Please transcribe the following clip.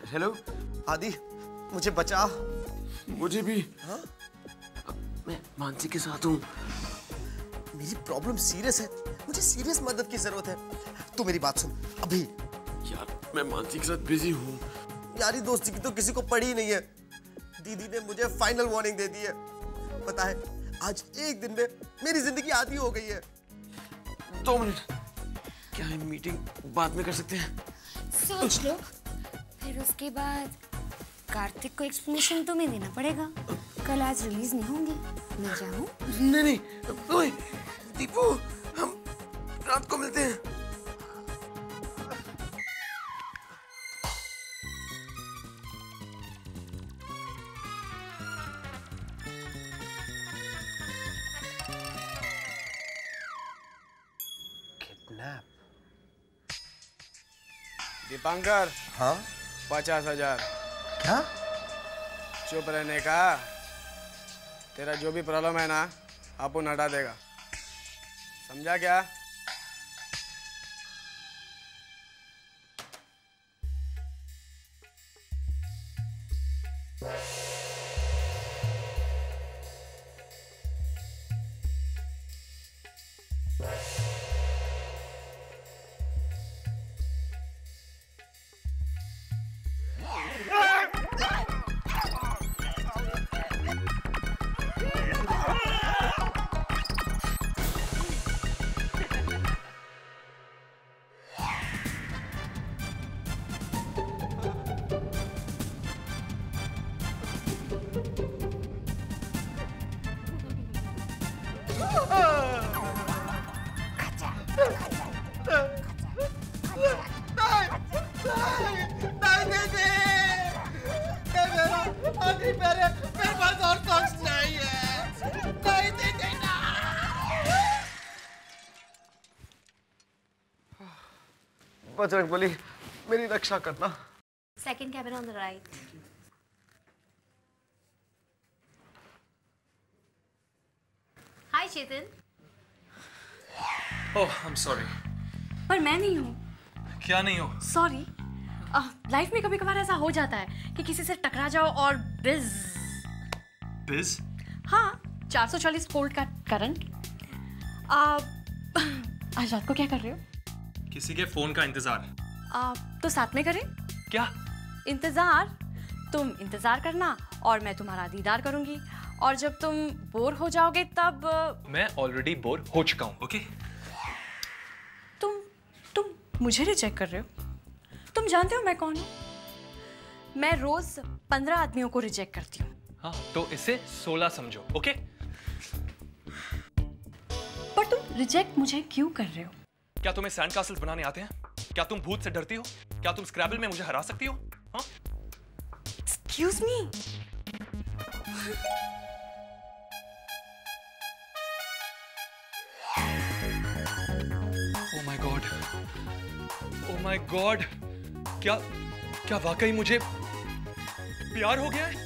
Hello आदि, मुझे बचा। मुझे भी। हाँ? मैं मानसी के साथ हूँ। मेरी प्रॉब्लम सीरियस है, मुझे सीरियस मदद की जरूरत है। तू मेरी बात सुन अभी। यार मैं मानसी के साथ बिजी हूँ। यारी दोस्ती की तो किसी को पड़ी ही नहीं है। दीदी ने मुझे फाइनल वार्निंग दे दी है। पता है, आज एक दिन में मेरी जिंदगी आधी हो गई है। 2 मिनट, क्या हम मीटिंग बाद में कर सकते हैं? सोच लो, फिर उसके बाद कार्तिक को एक्सप्लेनेशन तुम्हें देना पड़ेगा। कल आज रिलीज नहीं होंगी, मैं जाऊँ? नहीं नहीं, ओए दीपू, हम रात को मिलते हैं। दीपांकर। हाँ? 50,000। क्या? चुप रहने का। तेरा जो भी प्रॉब्लम है ना, अपुन हटा देगा, समझा क्या? बजरंगबली, मेरी रक्षा करना। Second cabin on the right. Hi Chetan. Oh, I'm sorry। पर मैं नहीं हूँ। क्या नहीं हो? सॉरी, लाइफ में कभी कभार ऐसा हो जाता है कि किसी से टकरा जाओ और बिज। बिज? हाँ, 440 वोल्ट का करंट। आज रात को क्या कर रहे हो? किसी के फोन का इंतजार। तो साथ में करें? क्या? इंतजार। तुम इंतजार करना और मैं तुम्हारा दीदार करूंगी, और जब तुम बोर हो जाओगे तब। मैं ऑलरेडी बोर हो चुका हूँ, ओके? तुम मुझे रिजेक्ट कर रहे हो? तुम जानते हो मैं कौन हूँ? मैं रोज 15 आदमियों को रिजेक्ट करती हूँ। हाँ, तो इसे 16 समझो, ओके? पर तुम रिजेक्ट मुझे क्यों कर रहे हो? क्या तुम्हें सैंड कासल्स बनाने आते हैं? क्या तुम भूत से डरती हो? क्या तुम स्क्रैबल में मुझे हरा सकती हो? हाँ? Excuse me? Oh my God! Oh my God! क्या वाकई मुझे प्यार हो गया है?